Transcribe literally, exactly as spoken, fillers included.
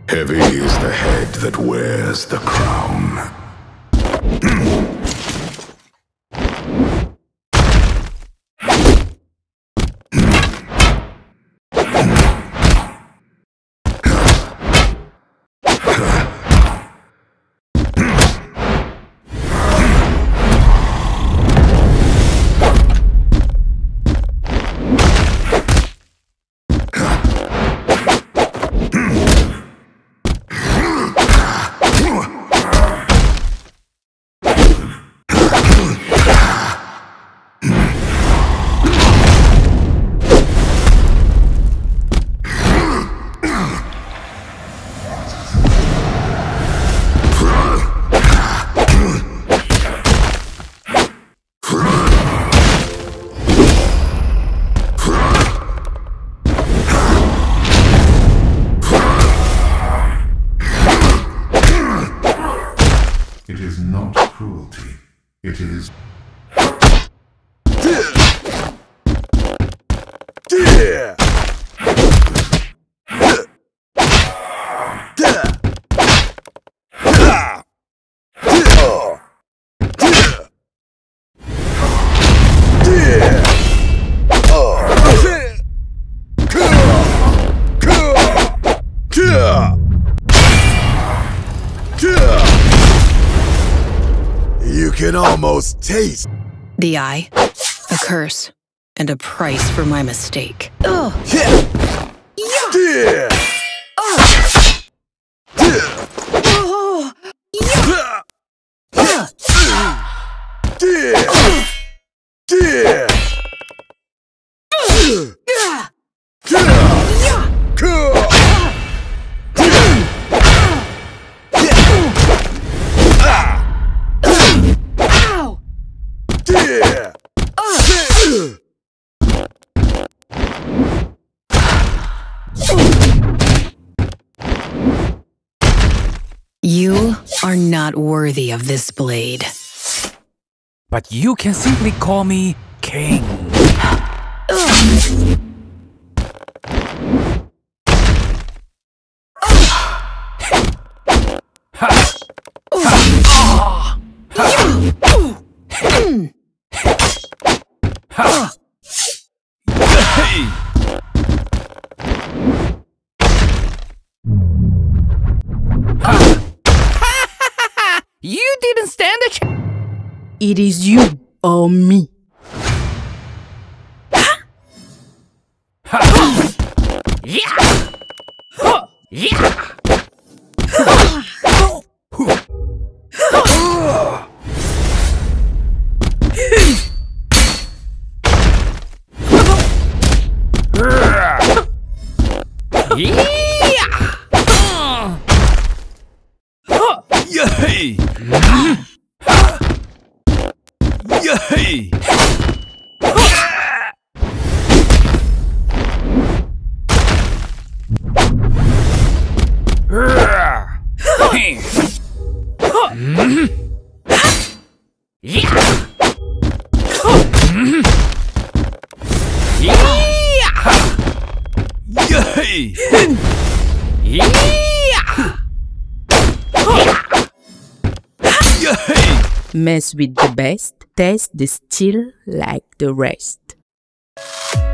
Heavy is the head that wears the crown. It is not cruelty. It is... You can almost taste the eye, a curse, and a price for my mistake. Ugh. Yeah. Yeah. Oh. Oh. Yeah. Yeah. Yeah. You are not worthy of this blade. But you can simply call me King. You didn't stand a chance. It is you or me. Yeah. Yeah. Yay! Yay! Mess with the best, taste the steel like the rest.